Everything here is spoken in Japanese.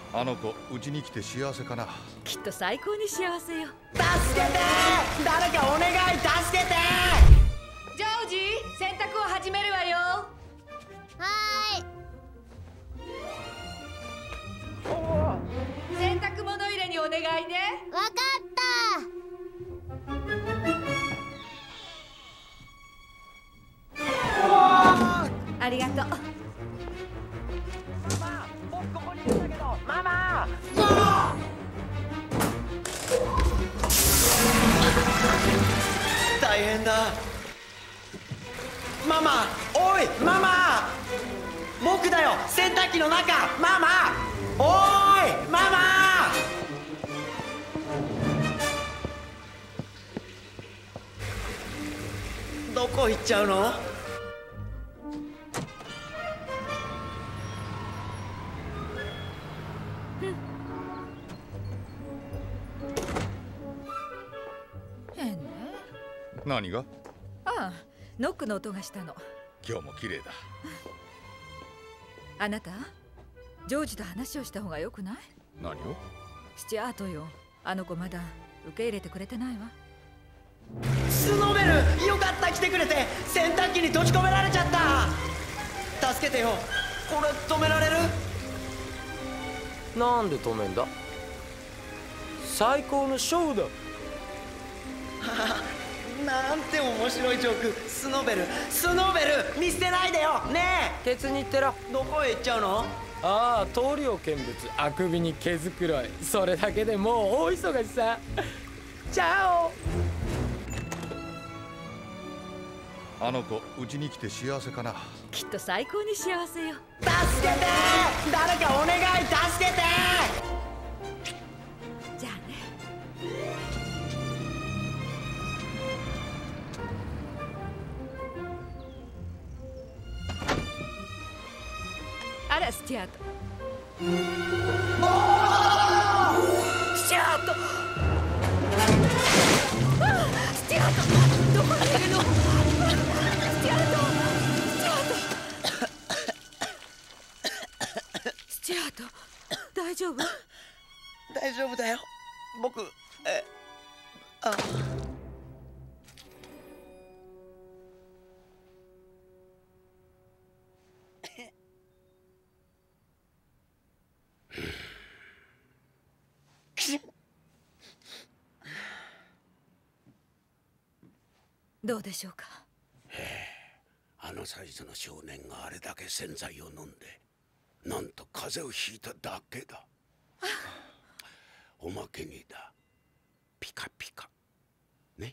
あの子うちに来て幸せかな。 きっと最高に幸せよ。 助けて、誰かお願い、助けて。 ジョージ、洗濯を始めるわよ。 はーい。 洗濯物入れにお願いね。 わかった。 ありがとう。 ママ、僕ここにいるんだけど。ママ。大変だ。ママ、おい、ママ。僕だよ、洗濯機の中。ママ。おい、ママ。どこ行っちゃうの？ 変ね。 何が？ ああ、ノックの音がしたの。 今日も綺麗だ。 あなた、ジョージと話をした方がよくない？ 何を？ スチュアートよ。あの子まだ受け入れてくれてないわ。 スノーベル、よかった、来てくれて。洗濯機に閉じ込められちゃった。助けてよ。これ止められる？ なんで止めんだ？最高のショーだ。 なんて面白いジョーク。スノーベル、スノーベル、見捨てないでよ。ねケツに行ってら。 え、どこへ行っちゃうの？ ああ、通りを見物、あくびに毛づくろい。それだけでもう大忙しさ。チャオ。 あの子うちに来て幸せかな。 きっと最高に幸せよ。 助けて、誰かお願い、助けて。 じゃあね。あら、スチュアート。スチュアート。ああ、スチュアート、どこにいるの？スチュアート、スチュアート、大丈夫？ 大丈夫だよ。僕、あ。 どうでしょうか？ あのサイズの少年があれだけ洗剤を飲んで、なんと風邪をひいただけだ。おまけにだ、ピカピカね。